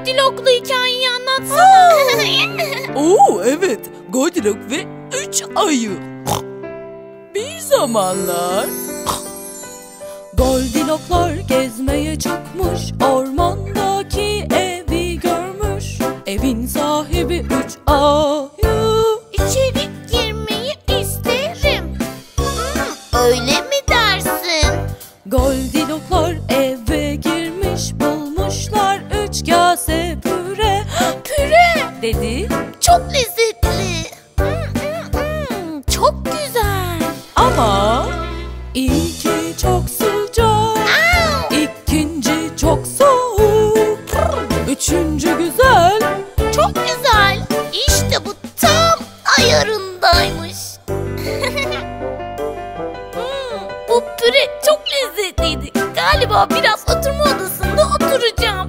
Goldilok'lu hikayeyi anlatsana. Oo evet, Goldilok ve 3 ayı. Bir zamanlar Goldiloklar gezmeye çıkmış, ormandaki evi görmüş. Evin sahibi 3 ayı. İçeri girmeyi isterim. Öyle mi dersin? Goldiloklar eve girmiş, bulmuşlar 3 kase püre. Püre Dedi çok lezzetli. Çok güzel. ama ilki çok sıcak, ikinci çok soğuk, üçüncü güzel. Çok güzel. İşte bu tam ayarındaymış. Bu püre çok lezzetliydi. Galiba biraz oturma odasında oturacağım.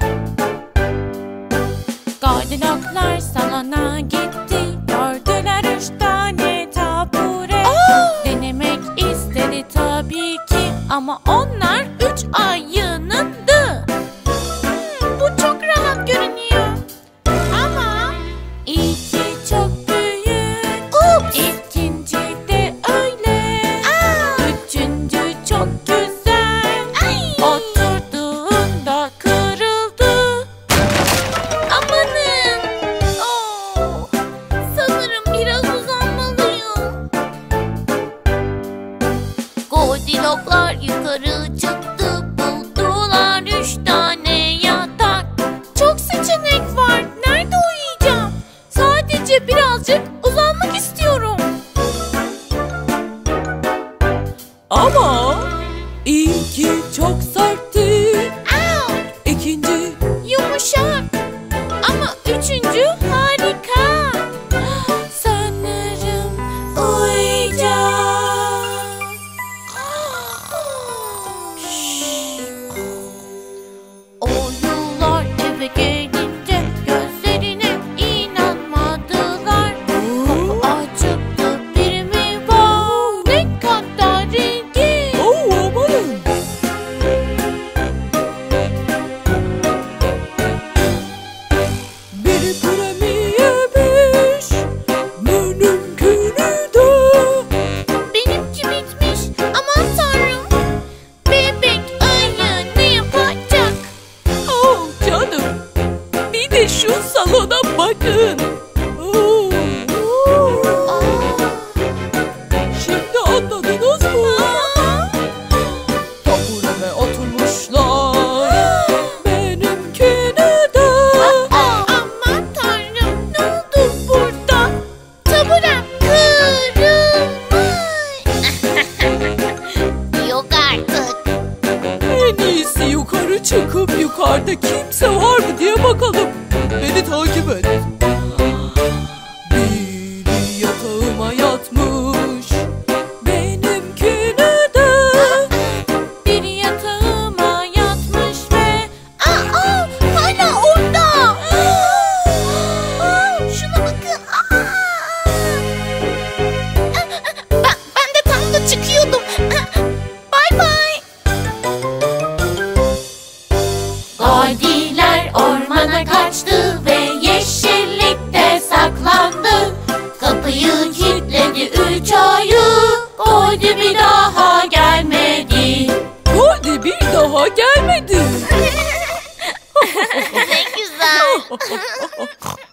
Goldiloklar salona gitti. Gördüler 3 tane tabure. Denemek istedi tabii ki, ama onlar 3 ayınındı. Bu çok rahat görünüyor. Ama İlki çok büyük, ikinci de öyle. Üçüncü çok güzel, oturduğunda kırıldı. amanın. Sanırım biraz uzanmalıyım. Goldiloklar yukarı çıktı. Buldular 3 tane yatak. Çok seçenek var. Nerede uyuyacağım? Sadece birazcık uzanmak istiyorum. Ama ilki çok sertti, ikinci Yumuşak. Ama üçüncü harika. Sanırım uyuyacağım. Oyunlar eve gelince gözlerine inanmadılar. Kapı açıktı, biri mi var? Ne kadar ilginç. amanın. Biri püremi yemiş, benimkini de. Benimki bitmiş. Aman tanrım. Bebek ayı ne yapacak? Oh canım, bir de şu salona bakın. Şimdi anladınız mı? Tabureme oturmuşlar, benimkine de. Aman tanrım, ne oldu burada? Taburem kırılmış. Yok artık. En iyisi yukarı çıkıp yukarıda kimse var mı diye bakalım. Beni takip et. Biri yatağıma yatmış, benimkine de. Biri yatağıma yatmış ve Hala orada. Şuna bakın. Ben de tam da çıkıyordum. Bay bay. Goldiler ormana kaçtı ve yeşillikte saklandı. Kapıyı kilitledi 3 ayı. Goldi bir daha gelmedi. Goldi bir daha gelmedi. Ne güzel.